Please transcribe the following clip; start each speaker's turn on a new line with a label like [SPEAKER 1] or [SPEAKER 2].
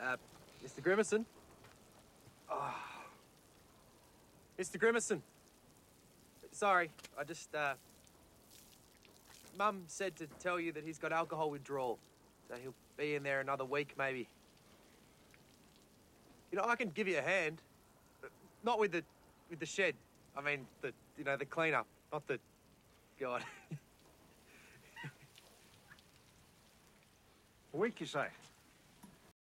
[SPEAKER 1] Mr. Grimmerson? Oh. Mr. Grimmerson. Sorry, I just, Mum said to tell you that he's got alcohol withdrawal. So he'll be in there another week, maybe. You know, I can give you a hand. Not with the shed. I mean, the clean-up, not the... God.
[SPEAKER 2] A week, you say?